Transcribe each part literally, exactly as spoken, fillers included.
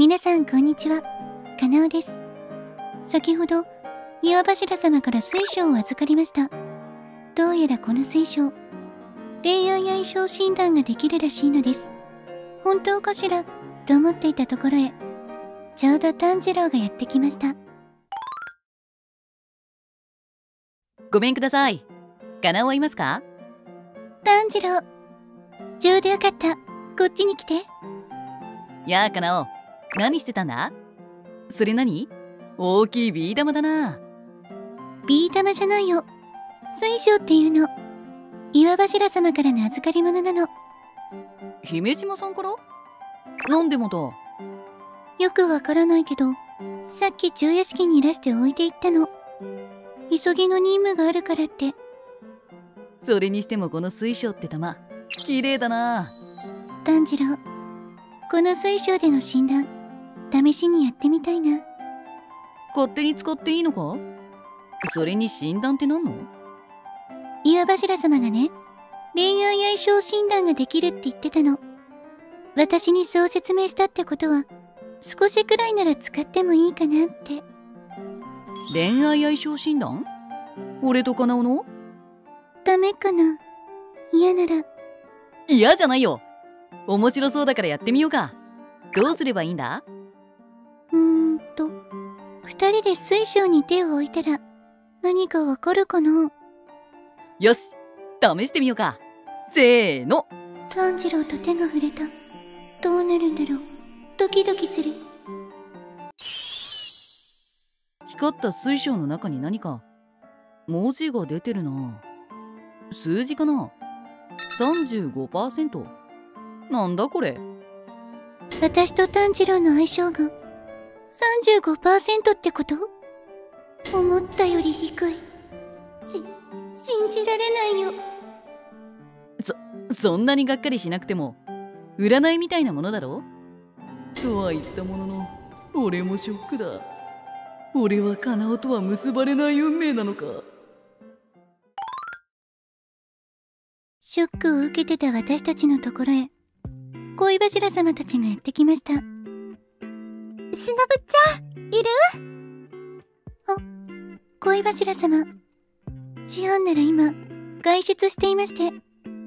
皆さんこんにちは、かなおです。先ほど岩柱様から水晶を預かりました。どうやらこの水晶、恋愛相性診断ができるらしいのです。本当かしらと思っていたところへ、ちょうど炭治郎がやってきました。 ごめんください。かなおはいますか？ 炭治郎、ちょうどよかった。こっちに来て。 やあかなお、何してたんだ？それ何？大きいビー玉だな。 ビー玉じゃないよ。水晶っていうの。岩柱様からの預かり物なの。 姫島さんから？なんでまた？ よくわからないけど、さっき中屋敷にいらして置いていったの。急ぎの任務があるからって。 それにしてもこの水晶って玉、綺麗だな。 炭治郎、この水晶での診断、試しにやってみたいな。 勝手に使っていいのか？それに診断って何の？ 岩柱様がね、恋愛相性診断ができるって言ってたの。私にそう説明したってことは、少しくらいなら使ってもいいかなって。 恋愛相性診断？俺とかなおの？ ダメかな？嫌なら。 嫌じゃないよ。面白そうだからやってみようか。どうすればいいんだ？ うーんと、二人で水晶に手を置いたら何かわかるかな？ よし、試してみようか。せーの。 炭治郎と手が触れた。どうなるんだろう。ドキドキする。 光った水晶の中に何か文字が出てるな。数字かな？ さんじゅうごパーセント。 なんだこれ。 私と炭治郎の相性が さんじゅうごパーセント ってこと？思ったより低い。し、信じられないよ。 そ、そんなにがっかりしなくても占いみたいなものだろ？とは言ったものの、俺もショックだ。俺はカナオとは結ばれない運命なのか。 ショックを受けてた私たちのところへ、恋柱様たちがやってきました。しのぶちゃん、いる？あ、恋柱様。シオンなら今、外出していまして。あら、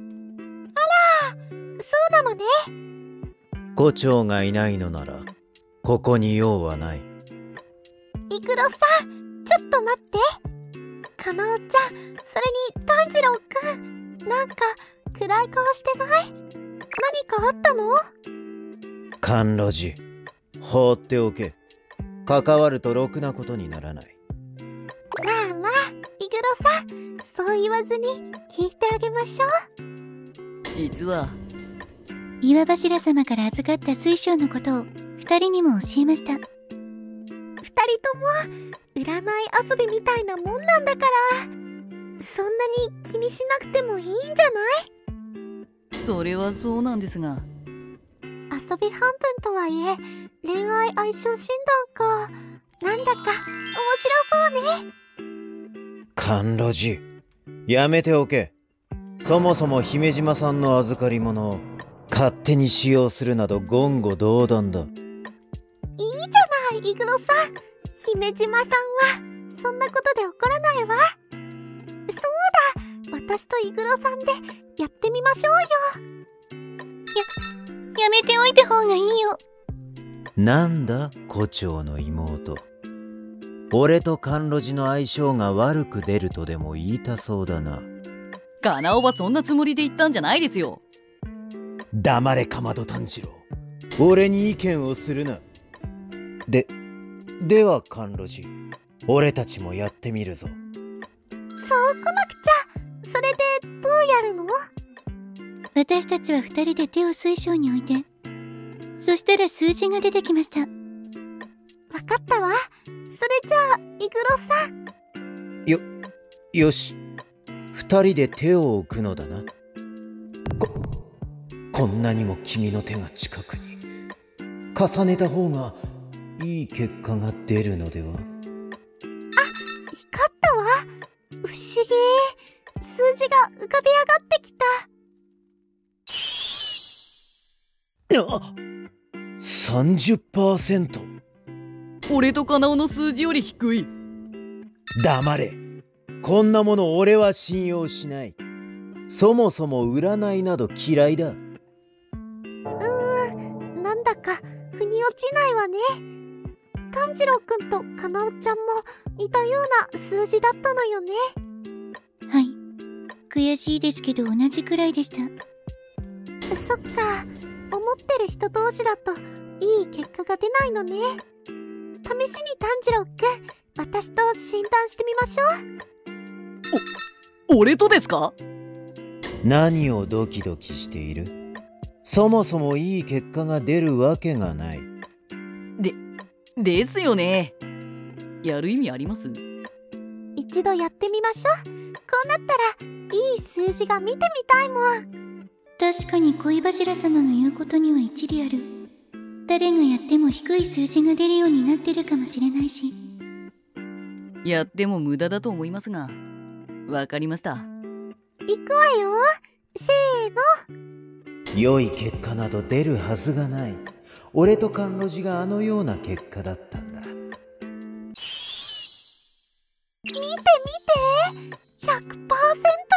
そうなのね。 胡蝶がいないのなら、ここに用はない。 イクロさん、ちょっと待って。かなおちゃん、それに炭治郎くん、なんか暗い顔してない？何かあったの？ 甘露寺、放っておけ。関わるとろくなことにならない。 まあまあ、イクロさん、そう言わずに聞いてあげましょう。 実は岩柱様から預かった水晶のことを二人にも教えました。二人とも占い遊びみたいなもんなんだから、そんなに気にしなくてもいいんじゃない？ それはそうなんですが。 遊び半分とはいえ、恋愛相性診断か。なんだか面白そうね。 甘露寺、やめておけ。そもそも姫島さんの預かり物を勝手に使用するなど言語道断だ。いいじゃない、イグロさん。姫島さんはそんなことで怒らないわ。そうだ、私とイグロさんでやってみましょうよ。や、やめておいた方がいいよ。 なんだ、胡蝶の妹。俺と甘露寺の相性が悪く出るとでも言いたそうだな。 カナオはそんなつもりで言ったんじゃないですよ。 黙れ、かまど炭治郎。俺に意見をするな。で、では甘露寺、俺たちもやってみるぞ。 そうこなくちゃ。それでどうやるの？私たちは二人で手を水晶に置いて、そしたら数字が出てきました。わかったわ。それじゃあイグロさん。 よ、よし。二人で手を置くのだな。こ、こんなにも君の手が近くに。重ねた方がいい結果が出るのでは？あ、 光ったわ。不思議。数字が浮かび上がってきた。 あ、ささんじゅっパーセント。 俺とカナオの数字より低い。 黙れ。こんなもの俺は信用しない。そもそも占いなど嫌いだ。 うーん、なんだか腑に落ちないわね。炭治郎くんとカナオちゃんも似たような数字だったのよね。 はい。悔しいですけど同じくらいでした。 そっか、思ってる人同士だといい結果が出ないのね。試しに炭治郎くん、私と診断してみましょう。お、俺とですか？ 何をドキドキしている？そもそもいい結果が出るわけがない。 で、ですよね。やる意味あります？ 一度やってみましょう。こうなったらいい数字が見てみたいもん。 確かに恋柱様の言うことには一理ある。誰がやっても低い数字が出るようになってるかもしれないし。 やっても無駄だと思いますが、わかりました。 いくわよ。せーの。 良い結果など出るはずがない。俺と甘露寺があのような結果だったんだ。 見て見て ひゃくパーセント だ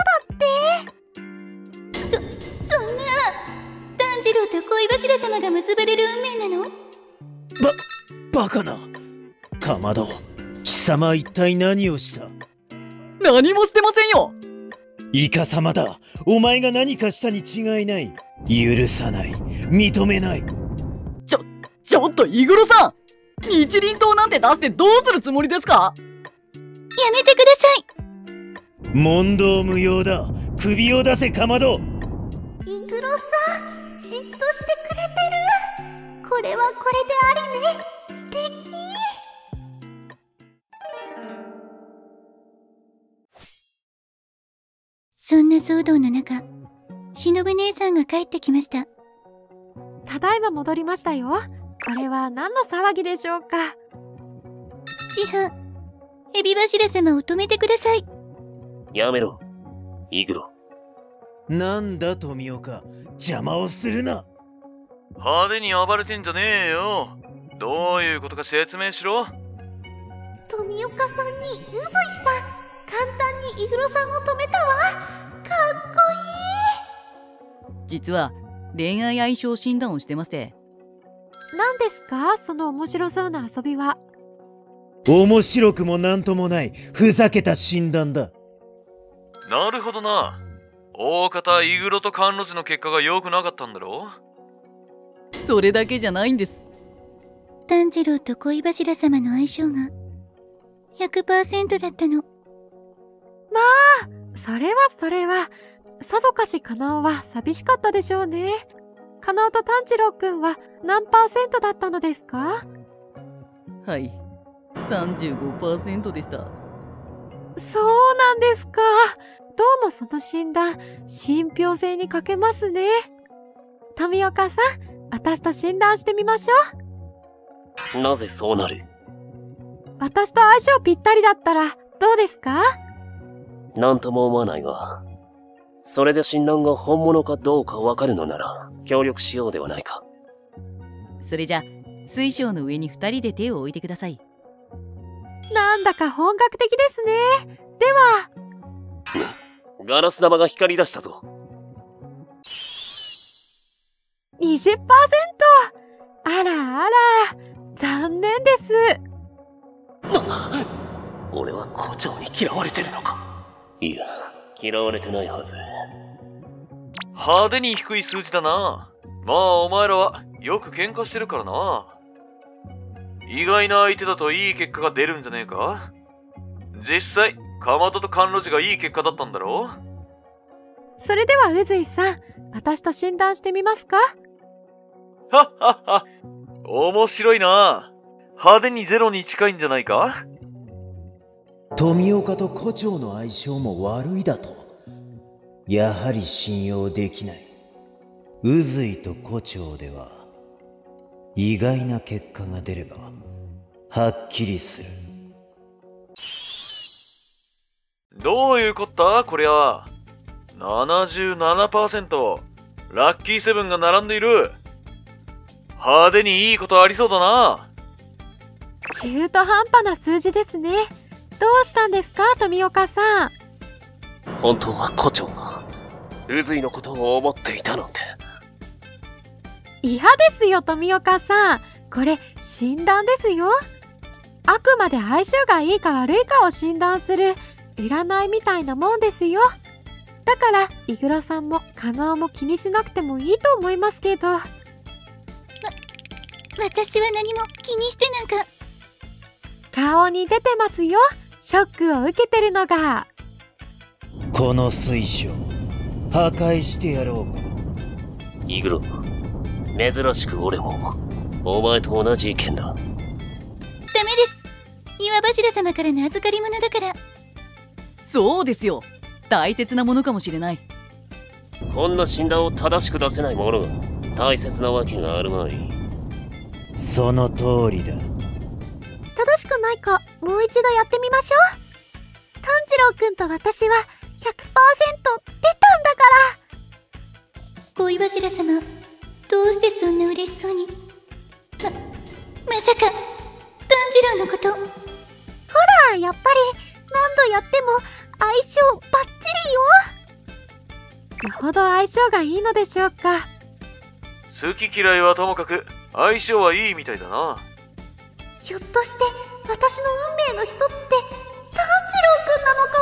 って。 そ、そんな。炭治郎と恋柱様が結ばれる運命なの？ ば、バカな。かまど、貴様は一体何をした？ 何もしてませんよ。 イカ様だ。お前が何かしたに違いない。許さない。認めない。 ちょ、ちょっとイグロさん、日輪刀なんて出してどうするつもりですか？ やめてください。 問答無用だ。首を出せ、かまど。 イグロさん、嫉妬してくれてる。これはこれでありね。素敵。 そんな騒動の中、忍姉さんが帰ってきました。 ただいま戻りましたよ。これは何の騒ぎでしょうか？ 師範、エビ柱様を止めてください。 やめろ、イグロ。 なんだ富岡、邪魔をするな。 派手に暴れてんじゃねえよ。どういうことか説明しろ。 富岡さんに宇髄さん、簡単にイグロさんを止めたわ。かっこいい。 実は恋愛相性診断をしてまして。 何ですかその面白そうな遊びは？ 面白くもなんともないふざけた診断だ。 なるほどな。大方イグロと甘露寺の結果が良くなかったんだろう。それだけじゃないんです。 炭治郎と恋柱様の相性が ひゃくパーセント だったの。 まあ、それはそれは。さぞかしカナオは寂しかったでしょうね。カナオと炭治郎くんは何パーセントだったのですか？ はい、さんじゅうごパーセント でした。 そうなんですか。どうもその診断、信憑性に欠けますね。富岡さん、私と診断してみましょう。なぜそうなる？ 私と相性ぴったりだったらどうですか？ なんとも思わないが、それで診断が本物かどうかわかるのなら協力しようではないか。 それじゃ水晶の上にふたりで手を置いてください。 なんだか本格的ですね。ではガラス玉が光り出したぞ。 にじゅっパーセント。 あらあら、残念です。 俺は校長に嫌われてるのか？いや、嫌われてないはず。 派手に低い数字だな。まあお前らはよく喧嘩してるからな。意外な相手だといい結果が出るんじゃねえか？実際かまどと甘露寺がいい結果だったんだろう。 それでは宇髄さん、私と診断してみますか？ はっはっは、面白いな。派手にゼロに近いんじゃないか？ 富岡と胡蝶の相性も悪いだと。やはり信用できない。宇髄と胡蝶では意外な結果が出ればはっきりする。 どういうこったこりゃ。 ななじゅうななパーセント、 ラッキーセブンが並んでいる。 派手にいいことありそうだな。 中途半端な数字ですね。どうしたんですか、富岡さん。 本当は胡蝶が宇髄のことを思っていたなんて。 嫌ですよ、富岡さん。これ診断ですよ。あくまで相性がいいか悪いかを診断する占いみたいなもんですよ。だからイグロさんもカナオも気にしなくてもいいと思いますけど。わ私は何も気にしてなんか。 顔に出てますよ、ショックを受けてるのが。 この水晶破壊してやろうか。 イグロ、珍しく俺もお前と同じ意見だ。 ダメです。岩柱様からの預かり物だから。 そうですよ、大切なものかもしれない。 こんな診断を正しく出せないものが大切なわけがあるまい。 その通りだ。 正しくないかもう一度やってみましょう。炭治郎くんと私は ひゃくパーセント 出たんだから。 恋柱様、どうしてそんな嬉しそうに。ま、まさか炭治郎のこと。 ほら、やっぱり何度やっても相性バッチリよ。 よほど相性がいいのでしょうか。 好き嫌いはともかく相性はいいみたいだな。 ひょっとして私の運命の人って炭治郎くんなのか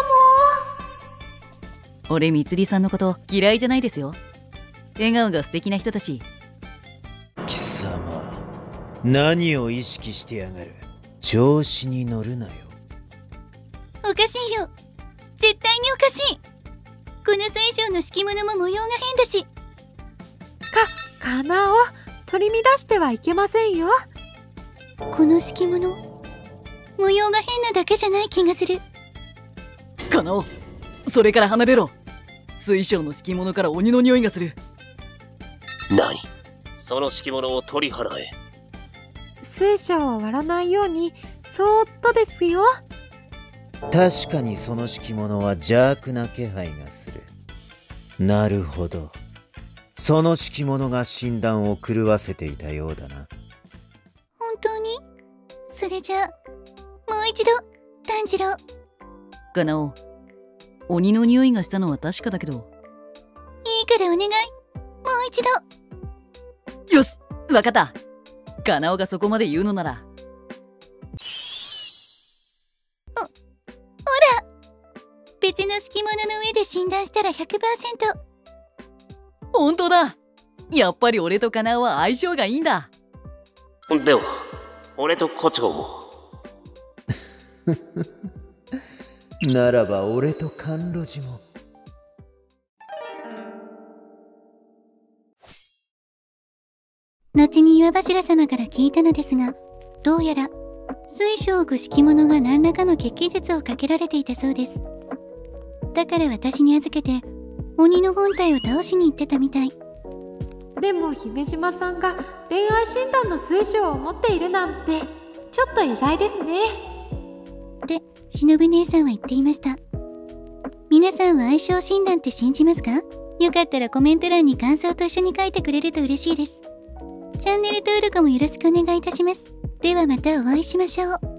も。 俺みつりさんのこと嫌いじゃないですよ。笑顔が素敵な人だし。 貴様、何を意識してやがる。調子に乗るなよ。 おかしいよ、絶対におかしい。この水晶の敷物も模様が変だし。 か、カナオ、取り乱してはいけませんよ。 この敷物、模様が変なだけじゃない気がする。 カナオ、それから離れろ。水晶の敷物から鬼の匂いがする。 何？その敷物を取り払え。 水晶を割らないようにそーっとですよ。 確かにその敷物は邪悪な気配がする。なるほど、その敷物が診断を狂わせていたようだな。 本当に？それじゃあもう一度炭治郎。 カナオ、鬼の匂いがしたのは確かだけど。 いいからお願い、もう一度。 よし、わかった。カナオがそこまで言うのなら。 お、ほら、別の敷物の上で診断したら ひゃくパーセント。 本当だ。やっぱり俺とカナオは相性がいいんだ。 では俺と胡蝶も。 ならば俺と甘露寺も。 後に岩柱様から聞いたのですが、どうやら水晶を置く敷物が何らかの血気術をかけられていたそうです。だから私に預けて鬼の本体を倒しに行ってたみたい。 でも姫島さんが恋愛診断の水晶を持っているなんてちょっと意外ですね。 で、忍姉さんは言っていました。皆さんは相性診断って信じますか？よかったらコメント欄に感想と一緒に書いてくれると嬉しいです。チャンネル登録もよろしくお願いいたします。ではまたお会いしましょう。